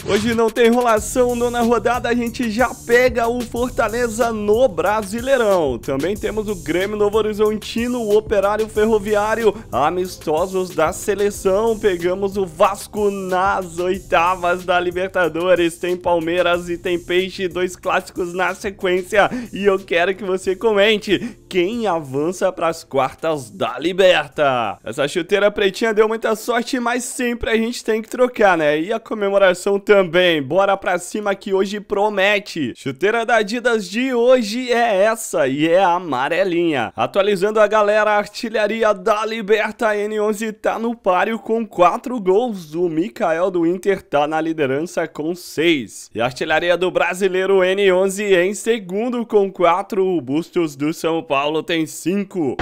Hoje não tem enrolação, nona rodada a gente já pega o Fortaleza no Brasileirão. Também temos o Grêmio Novo Horizontino, o Operário Ferroviário, amistosos da seleção. Pegamos o Vasco nas oitavas da Libertadores. Tem Palmeiras e tem Peixe, dois clássicos na sequência. E eu quero que você comente quem avança para as quartas da Liberta. Essa chuteira pretinha deu muita sorte, mas sempre a gente tem que trocar, né? E a comemoração também. Bora pra cima que hoje promete. Chuteira da Adidas de hoje é essa e é a amarelinha. Atualizando a galera, a artilharia da Liberta. N11 tá no páreo com 4 gols. O Mikael do Inter tá na liderança com 6. E a artilharia do brasileiro N11 em segundo com 4. O Bustos do São Paulo tem 5.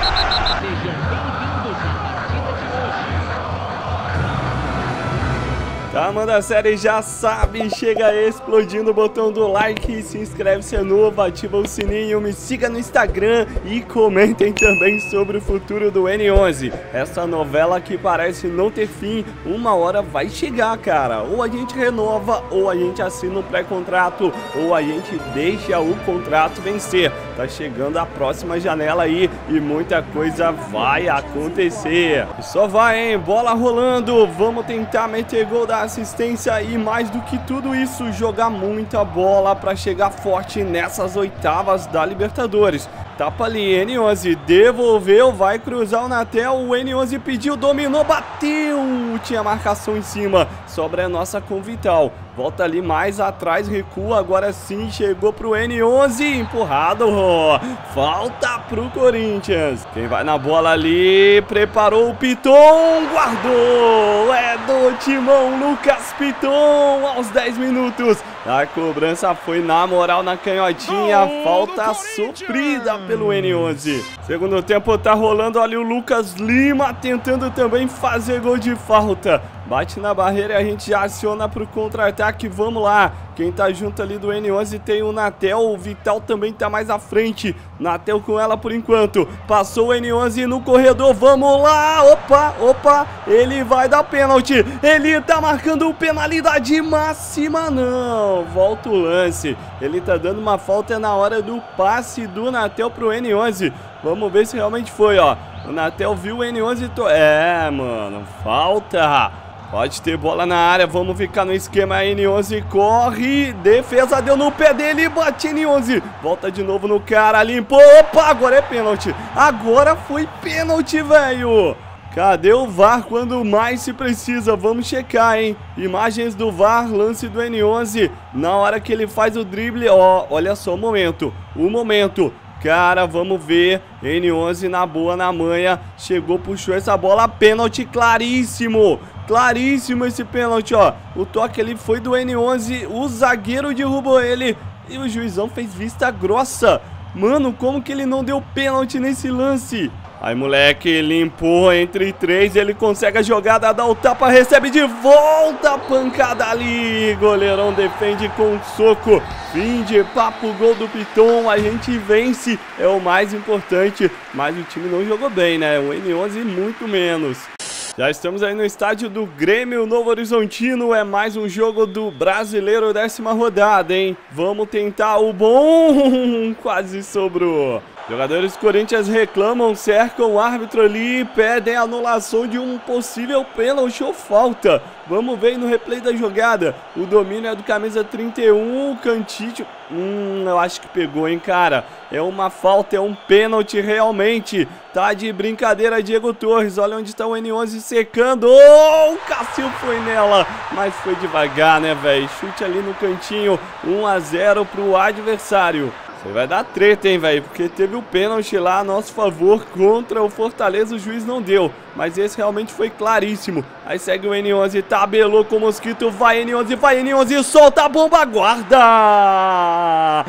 Tá amando a série, já sabe, chega explodindo o botão do like, se inscreve se é novo, ativa o sininho, me siga no Instagram e comentem também sobre o futuro do N11. Essa novela que parece não ter fim, uma hora vai chegar, cara. Ou a gente renova, ou a gente assina um pré-contrato, ou a gente deixa o contrato vencer. Tá chegando a próxima janela aí e muita coisa vai acontecer. E só vai, hein? Bola rolando, vamos tentar meter gol da assistência e mais do que tudo isso, jogar muita bola para chegar forte nessas oitavas da Libertadores. Tapa ali, N11 devolveu, vai cruzar o Natel, o N11 pediu, dominou, bateu, tinha marcação em cima, sobra a nossa com Vital. Volta ali mais atrás, recua, agora sim, chegou pro N11, empurrado, falta pro Corinthians. Quem vai na bola ali, preparou o Piton, guardou, é do Timão, Lucas Piton, aos 10 minutos. A cobrança foi na moral, na canhotinha, falta sofrida pelo N11. Segundo tempo tá rolando ali o Lucas Lima, tentando também fazer gol de falta. Bate na barreira e a gente já aciona pro contra-ataque, vamos lá. Quem tá junto ali do N11 tem o Natel, o Vital também tá mais à frente. Natel com ela por enquanto, passou o N11 no corredor, vamos lá. Opa, ele vai dar pênalti, ele tá marcando penalidade máxima, não. Volta o lance, ele tá dando uma falta na hora do passe do Natel pro N11. Vamos ver se realmente foi, ó. O Natel viu o N11 mano, falta. Pode ter bola na área, vamos ficar no esquema. N11 corre, defesa deu no pé dele, bate N11. Volta de novo no cara, limpou, opa, agora é pênalti. Agora foi pênalti, velho. Cadê o VAR quando mais se precisa? Vamos checar, hein? Imagens do VAR, lance do N11. Na hora que ele faz o drible, ó, olha só o momento. Cara, vamos ver, N11 na boa, na manha, chegou, puxou essa bola, pênalti claríssimo, claríssimo esse pênalti, ó, o toque ali foi do N11, o zagueiro derrubou ele e o juizão fez vista grossa. Mano, como que ele não deu pênalti nesse lance? Aí, moleque, limpou entre 3, ele consegue a jogada, dá o tapa, recebe de volta, pancada ali, goleirão defende com soco, fim de papo, gol do Piton, a gente vence, é o mais importante, mas o time não jogou bem, né, o N11 muito menos. Já estamos aí no estádio do Grêmio Novo Horizontino, é mais um jogo do Brasileiro, 10ª rodada, hein, vamos tentar o bom, quase sobrou. Jogadores do Corinthians reclamam, cercam o árbitro ali, pedem a anulação de um possível pênalti ou falta. Vamos ver aí no replay da jogada. O domínio é do camisa 31, o Cantite. Eu acho que pegou, hein, cara. É uma falta, é um pênalti realmente. Tá de brincadeira, Diego Torres. Olha onde tá o N11 secando. Oh, o Cássio foi nela, mas foi devagar, né, velho? Chute ali no cantinho, 1 a 0 pro adversário. Você vai dar treta, hein, velho, porque teve o pênalti lá a nosso favor contra o Fortaleza, o juiz não deu, mas esse realmente foi claríssimo. Aí segue o N11, tabelou com o Mosquito, vai N11, solta a bomba, guarda!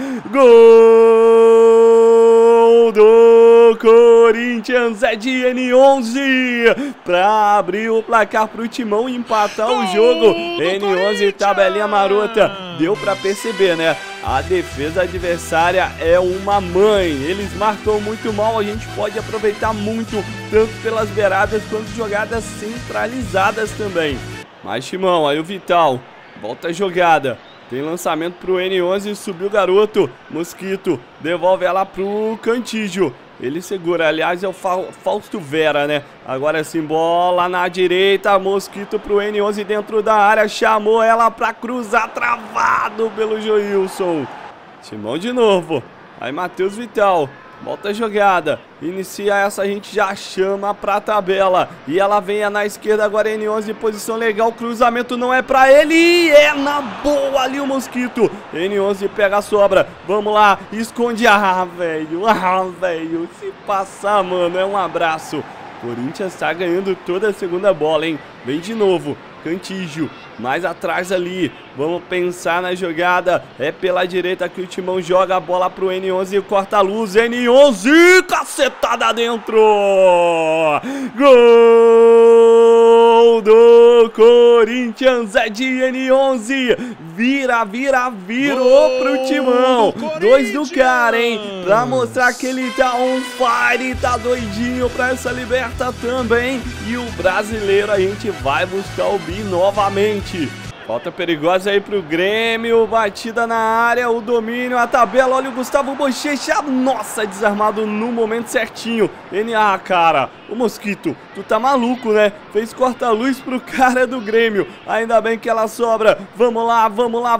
Gol do Corinthians, é de N11, pra abrir o placar pro Timão e empatar o jogo. N11, tabelinha marota, deu pra perceber, né? A defesa adversária é uma mãe, eles marcam muito mal, a gente pode aproveitar muito, tanto pelas beiradas quanto jogadas centralizadas também. Mas Timão, aí o Vital, Volta a jogada. Tem lançamento pro N11, subiu o garoto. Mosquito, devolve ela pro Cantígio. Ele segura, aliás é o Fausto Vera, né? Agora sim, bola na direita. Mosquito pro N11 dentro da área. Chamou ela pra cruzar, travado pelo Joilson. Timão de novo. Aí Matheus Vital. Volta a jogada, inicia essa, a gente já chama pra tabela. E ela vem na esquerda, agora N11 em posição legal, cruzamento não é pra ele. É na boa ali o Mosquito. N11 pega a sobra, vamos lá, esconde. Velho, se passar, mano, é um abraço. Corinthians tá ganhando toda a segunda bola, hein. Vem de novo, Cantígio, mais atrás ali, vamos pensar na jogada, é pela direita que o Timão joga a bola pro N11 e corta a luz, N11, cacetada dentro, gol do Corinthians, é de N11, virou pro Timão, 2 do cara, hein, pra mostrar que ele tá on fire, tá doidinho pra essa liberta também, e o brasileiro a gente vai buscar o bi novamente. Falta perigosa aí pro Grêmio, batida na área, o domínio, a tabela, olha o Gustavo Bochecha, nossa, desarmado no momento certinho. Cara, o Mosquito, tu tá maluco, né? Fez corta-luz pro cara do Grêmio, ainda bem que ela sobra, vamos lá,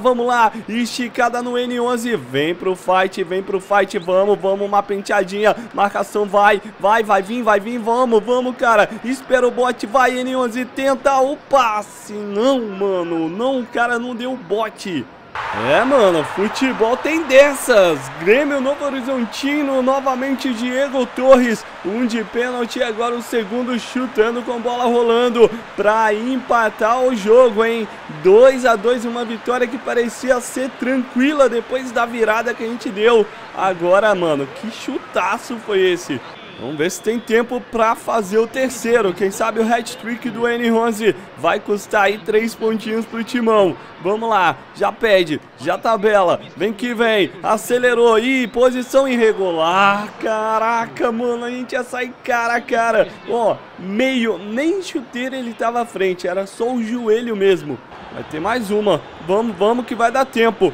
esticada no N11, vem pro fight, vamos, uma penteadinha, marcação vai vir, vamos, cara, espera o bote, vai N11, tenta o passe, não, mano, não, o cara não deu bote. É, mano, futebol tem dessas. Grêmio Novo Horizontino, novamente Diego Torres, um de pênalti, agora o segundo chutando com bola rolando pra empatar o jogo, hein? 2-2, uma vitória que parecia ser tranquila depois da virada que a gente deu. Agora, mano, que chutaço foi esse? Vamos ver se tem tempo pra fazer o terceiro. Quem sabe o hat-trick do N11 vai custar aí 3 pontinhos pro Timão. Vamos lá, já pede, já tabela. Vem que vem, acelerou. Ih, posição irregular. Caraca, mano, a gente ia sair cara a cara. Ó, meio, nem chuteiro ele tava à frente, era só o joelho mesmo. Vai ter mais uma. Vamos que vai dar tempo.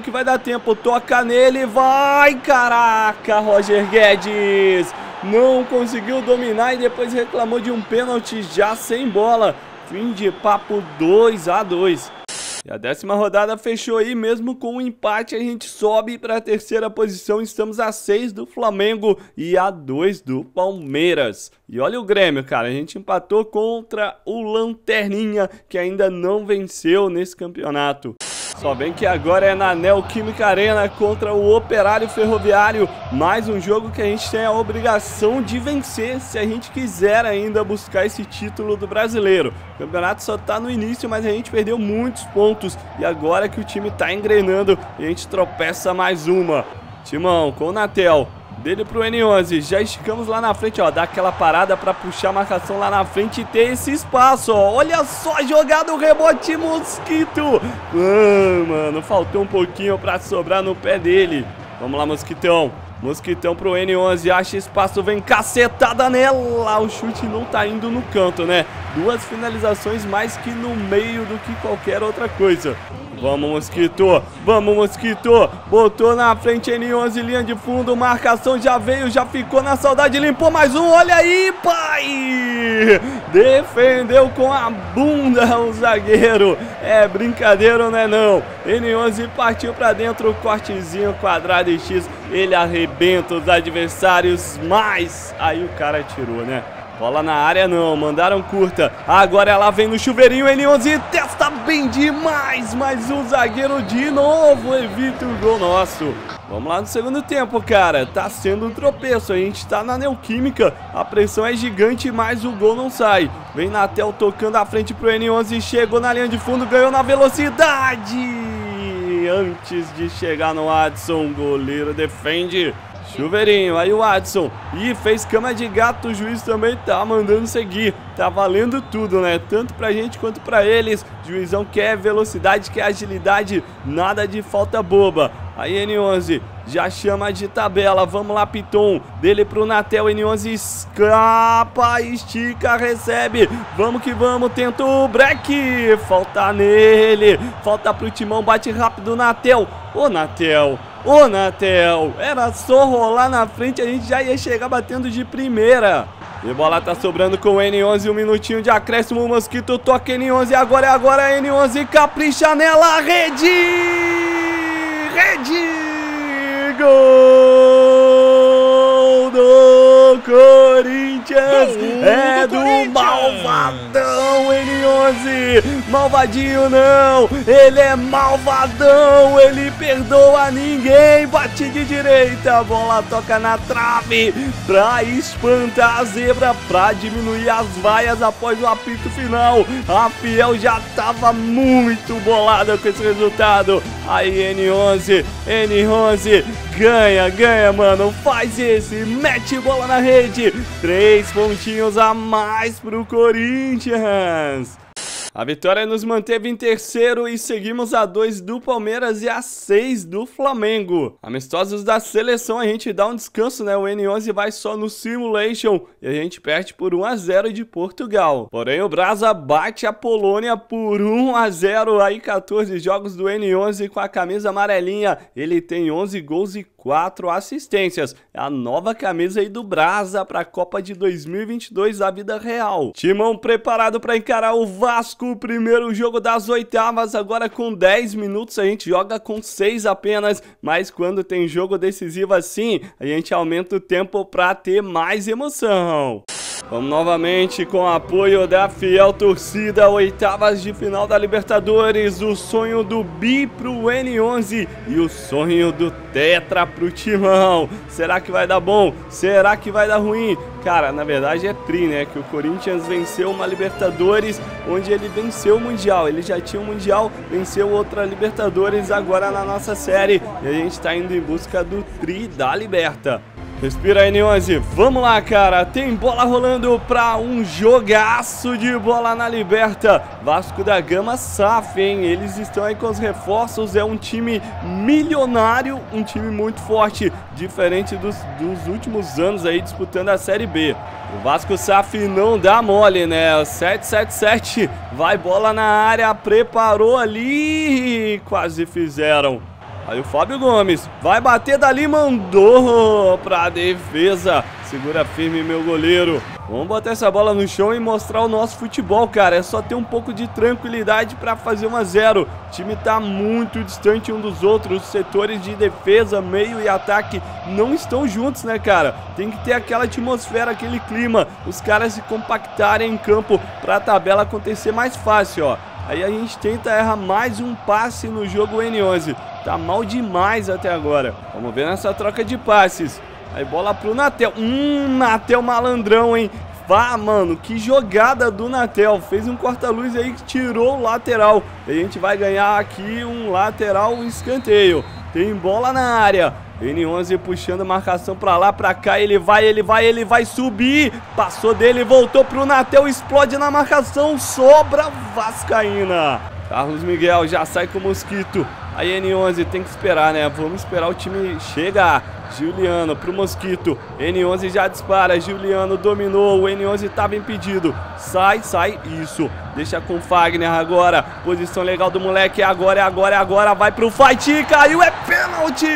Toca nele, vai. Caraca, Roger Guedes. Não conseguiu dominar e depois reclamou de um pênalti já sem bola. Fim de papo, 2-2. E a 10ª rodada fechou aí, mesmo com um empate a gente sobe para a 3ª posição, estamos a 6 do Flamengo e a 2 do Palmeiras. E olha o Grêmio, cara, a gente empatou contra o Lanterninha, que ainda não venceu nesse campeonato. Só bem que agora é na Neoquímica Arena contra o Operário Ferroviário. Mais um jogo que a gente tem a obrigação de vencer se a gente quiser ainda buscar esse título do brasileiro. O campeonato só tá no início, mas a gente perdeu muitos pontos. E agora que o time tá engrenando, a gente tropeça mais uma. Timão com o Natel. Dele pro N11, já esticamos lá na frente, ó, dá aquela parada pra puxar a marcação lá na frente e ter esse espaço, ó, olha só a jogada, o rebote, Mosquito, mano, faltou um pouquinho pra sobrar no pé dele, vamos lá, Mosquitão pro N11, acha espaço, vem cacetada nela, o chute não tá indo no canto, né, 2 finalizações mais que no meio do que qualquer outra coisa. Vamos, Mosquito, botou na frente N11, linha de fundo, marcação já veio, já ficou na saudade, limpou mais um, olha aí, pai! Defendeu com a bunda o zagueiro, é brincadeira, não é não? N11 partiu pra dentro, cortezinho, quadrado e X, ele arrebenta os adversários, mas aí o cara tirou, né? Bola na área não, mandaram curta. Agora ela vem no chuveirinho, N11 testa bem demais, mas o zagueiro de novo evita o gol nosso. Vamos lá no segundo tempo, cara. Tá sendo um tropeço, a gente tá na Neoquímica. A pressão é gigante, mas o gol não sai. Vem Natel tocando à frente pro N11, chegou na linha de fundo, ganhou na velocidade. Antes de chegar no Adson, o goleiro defende. Chuveirinho, aí o Adson. Ih, fez cama de gato, o juiz também tá mandando seguir. Tá valendo tudo, né? Tanto pra gente quanto pra eles. Juizão quer velocidade, quer agilidade, nada de falta boba. Aí N11 já chama de tabela. Vamos lá, Piton. Dele pro Natel. N11 escapa, estica, recebe. Vamos que vamos. Tenta o break. Falta nele. Falta pro Timão. Bate rápido, Natel. Ô, Natel. Ô, Natel. Era só rolar na frente. A gente já ia chegar batendo de primeira. E bola tá sobrando com o N11. Um minutinho de acréscimo. O Mosquito toca N11. Agora é agora. N11 capricha nela. Rede! Rede! Gol do Corinthians! É do malvadão N11! Malvadinho não! Ele é malvadão! Ele perdoa ninguém! Bate de direita, a bola toca na trave pra espantar a zebra, pra diminuir as vaias após o apito final. A Fiel já tava muito bolada com esse resultado. Aí N11 ganha, mano, faz esse, mete bola na rede, 3 pontinhos a mais pro Corinthians. A vitória nos manteve em terceiro e seguimos a 2 do Palmeiras e a 6 do Flamengo. Amistosos da seleção, a gente dá um descanso, né? O N11 vai só no Simulation e a gente perde por 1-0 de Portugal. Porém, o Brasa bate a Polônia por 1-0. Aí 14 jogos do N11 com a camisa amarelinha. Ele tem 11 gols e 4 assistências. É a nova camisa aí do Brasa para a Copa de 2022 da vida real. Timão preparado para encarar o Vasco. O primeiro jogo das oitavas, agora com 10 minutos, a gente joga com 6 apenas, mas quando tem jogo decisivo assim, a gente aumenta o tempo para ter mais emoção. Vamos novamente com o apoio da fiel torcida, oitavas de final da Libertadores, o sonho do Bi pro N11 e o sonho do Tetra pro Timão. Será que vai dar bom? Será que vai dar ruim? Cara, na verdade é tri, né? Que o Corinthians venceu uma Libertadores, onde ele venceu o Mundial. Ele já tinha o Mundial, venceu outra Libertadores agora na nossa série. E a gente tá indo em busca do tri da Liberta. Respira N11, vamos lá, cara, tem bola rolando pra um jogaço de bola na Liberta. Vasco da Gama SAF, hein? Eles estão aí com os reforços, é um time milionário, um time muito forte, diferente dos últimos anos aí disputando a Série B. O Vasco SAF não dá mole, né? 7-7-7, vai bola na área, preparou ali, quase fizeram. Aí o Fábio Gomes vai bater dali, mandou pra defesa. Segura firme, meu goleiro. Vamos botar essa bola no chão e mostrar o nosso futebol, cara. É só ter um pouco de tranquilidade pra fazer 1-0. O time tá muito distante um dos outros. Os setores de defesa, meio e ataque não estão juntos, né, cara? Tem que ter aquela atmosfera, aquele clima. Os caras se compactarem em campo pra tabela acontecer mais fácil, ó. Aí a gente tenta errar mais um passe no jogo N11. Tá mal demais até agora. Vamos ver nessa troca de passes. Aí bola pro Natel. Natel malandrão, hein? Vá, mano, que jogada do Natel. Fez um corta-luz aí que tirou o lateral. E a gente vai ganhar aqui um lateral escanteio. Tem bola na área. N11 puxando a marcação pra lá, pra cá. Ele vai subir. Passou dele, voltou pro Natel. Explode na marcação. Sobra Vascaína. Carlos Miguel já sai com o Mosquito. Aí N11 tem que esperar, né? Vamos esperar o time chegar. Juliano pro Mosquito. N11 já dispara. Juliano dominou. O N11 estava impedido. Sai. Isso. Deixa com o Fagner agora. Posição legal do moleque. Agora. Vai pro fight. Caiu. É pênalti.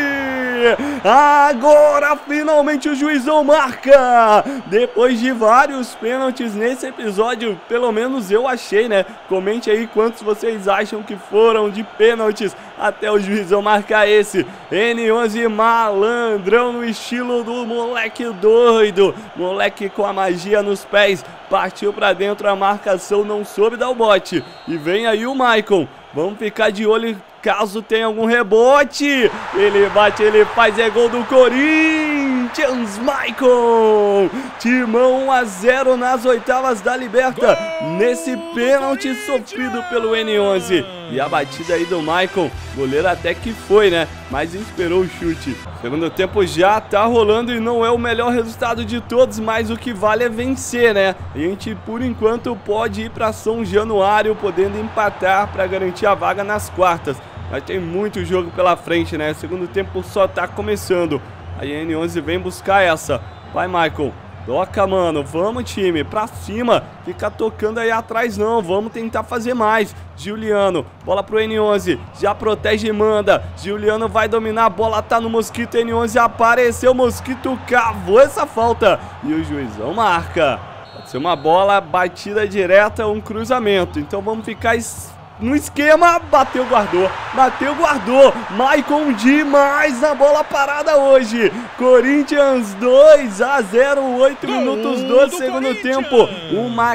Agora finalmente o juizão marca. Depois de vários pênaltis nesse episódio, pelo menos eu achei, né? Comente aí quantos vocês acham que foram de pênaltis até o juizão marcar esse. N11 malandrão no estilo do moleque doido. Moleque com a magia nos pés. Partiu pra dentro, a marcação não soube dar o bote. E vem aí o Maicon. Vamos ficar de olho caso tenha algum rebote. Ele bate, ele faz, é gol do Corinthians. Corinthians, Maicon! Timão 1 a 0 nas oitavas da Liberta, nesse pênalti sofrido pelo N11. E a batida aí do Maicon, goleiro até que foi, né? Mas esperou o chute. Segundo tempo já tá rolando e não é o melhor resultado de todos, mas o que vale é vencer, né? A gente, por enquanto, pode ir para São Januário, podendo empatar para garantir a vaga nas quartas. Mas tem muito jogo pela frente, né? Segundo tempo só tá começando. Aí a N11 vem buscar essa. Vai, Maicon. Toca, mano. Vamos, time. Pra cima. Fica tocando aí atrás, não. Vamos tentar fazer mais. Juliano. Bola pro N11. Já protege e manda. Juliano vai dominar. A bola tá no Mosquito. N11 apareceu. Mosquito cavou essa falta. E o juizão marca. Pode ser uma bola batida direta, um cruzamento. Então vamos ficar no esquema. Bateu, guardou. Bateu, guardou. Maicon demais na bola parada hoje. Corinthians 2 a 0, 8 minutos do segundo tempo. Uma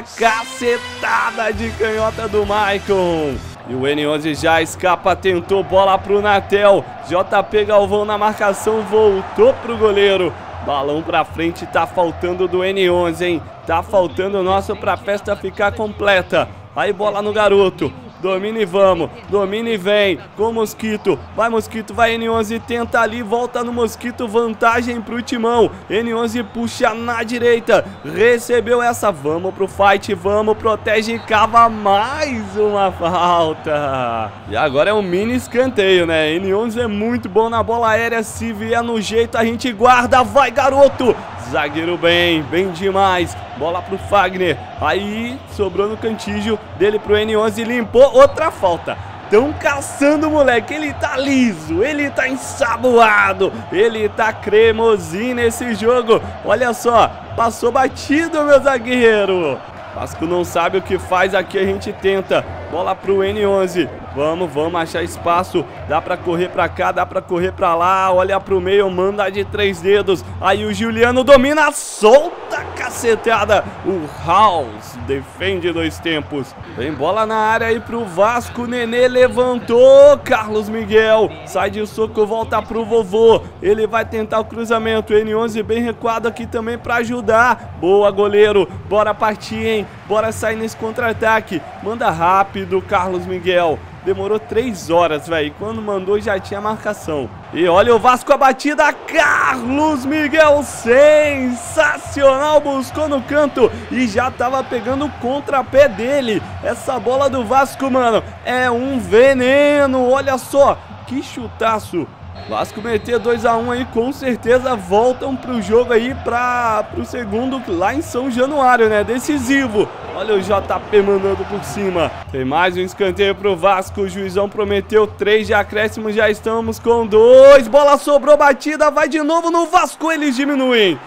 cacetada de canhota do Maicon. E o N11 já escapa, tentou bola pro Natel. JP Galvão na marcação, voltou pro goleiro. Balão pra frente, tá faltando do N11, hein? Tá faltando o nosso pra festa ficar completa. Aí bola no garoto. Domina e vamos, domina e vem com o Mosquito, vai N11, tenta ali, volta no Mosquito, vantagem pro Timão, N11 puxa na direita, recebeu essa, vamos pro fight, vamos, protege e cava mais uma falta. E agora é um mini escanteio, né? N11 é muito bom na bola aérea, se vier no jeito a gente guarda, vai garoto! Zagueiro bem demais. Bola pro Fagner. Aí sobrou no cantígio dele pro N11. Limpou. Outra falta. Tão caçando o moleque. Ele tá liso. Ele tá ensaboado. Ele tá cremosinho nesse jogo. Olha só. Passou batido, meu zagueiro. Vasco não sabe o que faz aqui. A gente tenta. Bola pro N11. Vamos achar espaço. Dá pra correr pra cá, dá pra correr pra lá. Olha pro meio, manda de 3 dedos. Aí o Juliano domina, solta a cacetada. O House defende 2 tempos. Vem bola na área aí pro Vasco. Nenê levantou. Carlos Miguel sai de soco, volta pro vovô. Ele vai tentar o cruzamento. N11 bem recuado aqui também pra ajudar. Boa, goleiro. Bora partir, hein? Bora sair nesse contra-ataque. Manda rápido, Carlos Miguel. Demorou 3 horas, velho. Quando mandou já tinha marcação. E olha o Vasco, a batida. Carlos Miguel, sensacional. Buscou no canto e já tava pegando o contrapé dele. Essa bola do Vasco, mano, é um veneno. Olha só, que chutaço. Vasco meter 2 a 1 aí, com certeza voltam pro jogo aí, pro segundo lá em São Januário, né? Decisivo. Olha o JP mandando por cima. Tem mais um escanteio pro Vasco. O juizão prometeu 3 de acréscimo, já estamos com 2. Bola sobrou, batida, vai de novo no Vasco. Eles diminuem.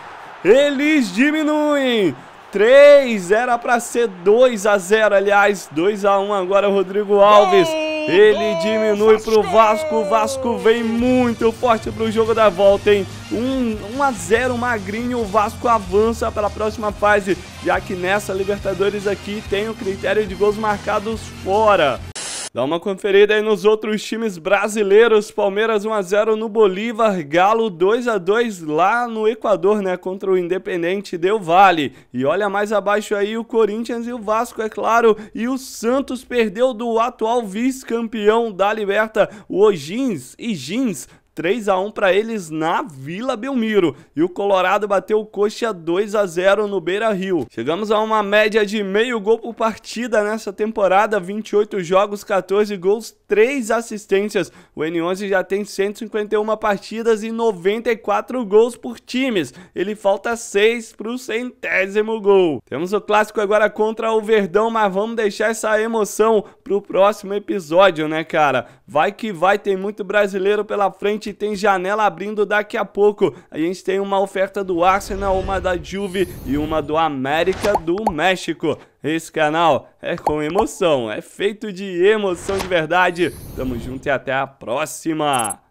3, era pra ser 2 a 0, aliás, 2 a 1 agora o Rodrigo Alves. Ele diminui pro Vasco, o Vasco vem muito forte pro jogo da volta, hein? 1 a 0 magrinho, o Vasco avança para a próxima fase, já que nessa Libertadores aqui tem o critério de gols marcados fora. Dá uma conferida aí nos outros times brasileiros. Palmeiras 1 a 0 no Bolívar, Galo 2 a 2 lá no Equador, né, contra o Independente Del Valle. E olha mais abaixo aí o Corinthians e o Vasco, é claro, e o Santos perdeu do atual vice-campeão da Liberta, o O'Higgins e Jeans. 3 a 1 para eles na Vila Belmiro. E o Colorado bateu o Coxa 2 a 0 no Beira-Rio. Chegamos a uma média de meio gol por partida nessa temporada. 28 jogos, 14 gols, 3 assistências. O N11 já tem 151 partidas e 94 gols por times. Ele falta 6 para o 100º gol. Temos o clássico agora contra o Verdão, mas vamos deixar essa emoção para o próximo episódio, né, cara? Vai que vai, tem muito brasileiro pela frente. Tem janela abrindo daqui a pouco. A gente tem uma oferta do Arsenal, uma da Juve e uma do América do México. Esse canal é com emoção, é feito de emoção de verdade. Tamo junto e até a próxima!